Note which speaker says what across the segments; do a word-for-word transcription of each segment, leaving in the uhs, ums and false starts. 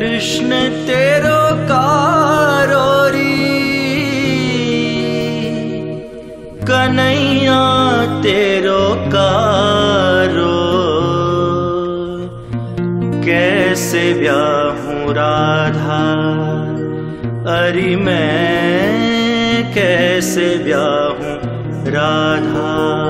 Speaker 1: कृष्ण तेरो कारोरी, कन्हैया तेरो कारो। कैसे ब्याहूं राधा, अरे मैं कैसे ब्याहूं राधा।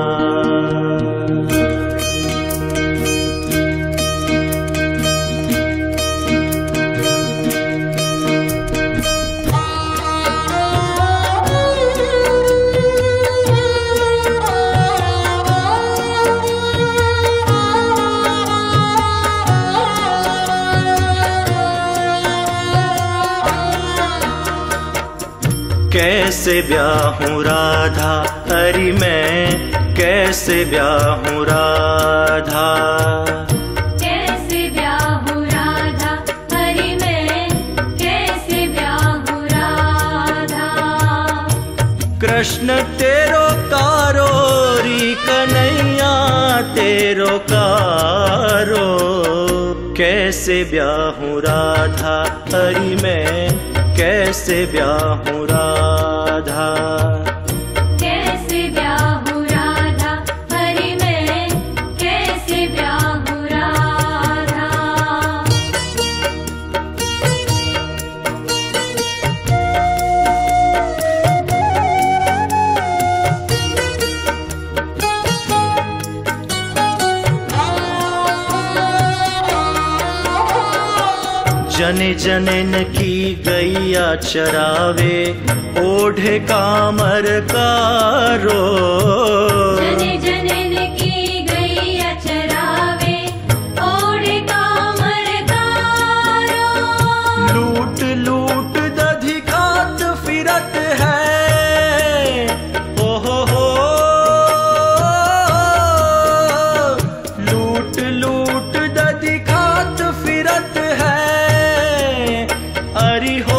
Speaker 1: कैसे ब्याहूं राधा, अरे मैं कैसे ब्याहूं राधा।
Speaker 2: कैसे ब्याहूं राधा, अरे मैं कैसे ब्याहूं राधा।
Speaker 1: कृष्ण तेरो कारोरी, कन्हैया तेरो कारो। कैसे ब्याहूं राधा, अरे मैं कैसे ब्याहूं राधा।
Speaker 2: कैसे ब्याहूं राधा, अरे मैं कैसे ब्याहूं राधा।
Speaker 1: जने जनन की गैया चरावे, ओढ़े कामर कारो।
Speaker 2: जने जनन की गैया चरावे, ओढ़े कामर कारो।
Speaker 1: लूट लूट दधि खात फिरत है, ओ हो हो। लूट लूट दधि खात फिरत है, अरे हो।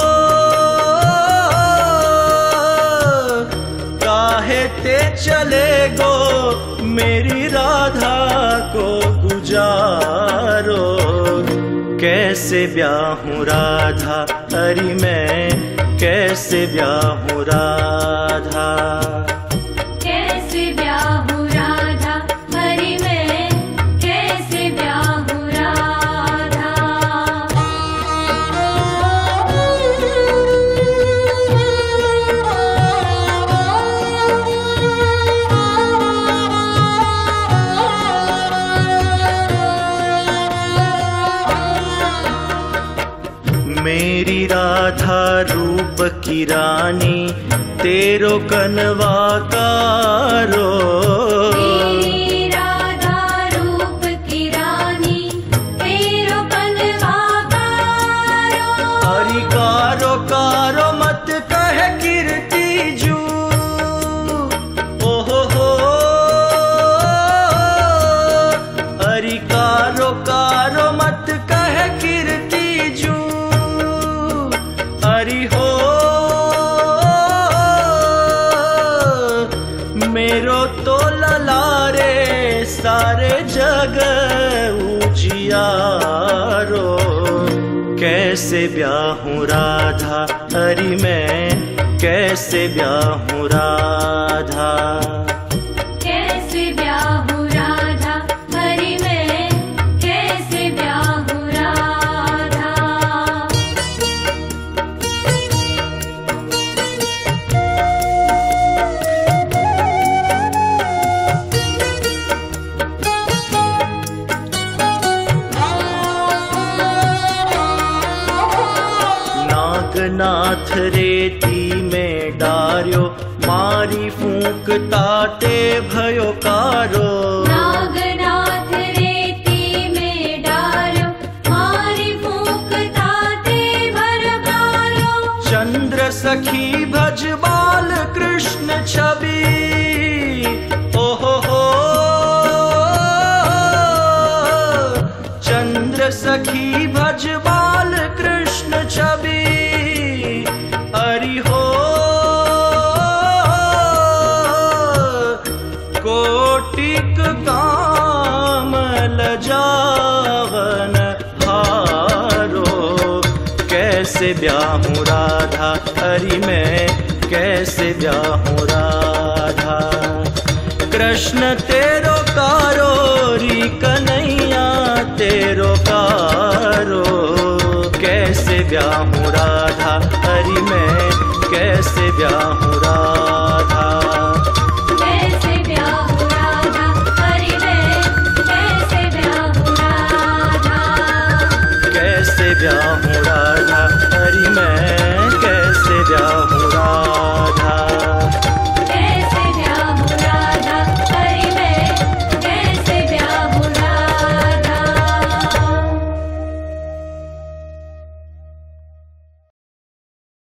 Speaker 1: काहे ते चले गो मेरी राधा को गुजारो। कैसे ब्याहूं राधा, अरे मैं कैसे ब्याहूं राधा।
Speaker 2: कैसे ब्याहूं राधा, अरे मैं कैसे ब्याहूं राधा।
Speaker 1: मेरी राधा रूप की रानी, तेरो कनवा कारो।
Speaker 2: मेरी राधा रूप की रानी, तेरो कनवा कारो।
Speaker 1: अरे कारो कारो मत कह कीर्ति जू, ओ हो हो। अरे कारो कारो मत कह कीर्ति जू, अरे हो। मेरो तो ललारे सारे जग उजियारो। कैसे ब्याहूं राधा, अरे मैं कैसे ब्याहूं राधा।
Speaker 2: कैसे ब्याहूं राधा, अरे मैं कैसे ब्याहूं राधा।
Speaker 1: नागनाथ रेती में डार्यो, मारी फूंक ताते भयो कारो।
Speaker 2: नागनाथ रेती में डारो, मारी फूंक ताते भरो कारो।
Speaker 1: चंद्र सखी भज बाल कृष्ण छवि, ओ हो हो। चंद्र सखी भज बाल कृष्ण छवि, अरे हो। कोटिक काम लजावन हारो। कैसे ब्याहूं राधा, हरि मैं कैसे ब्याहूं राधा। कृष्ण तेरो कारो री कन्हैया तेरो कारो, कैसे ब्याहूं राधा, हरि मैं कैसे ब्याहूं राधा।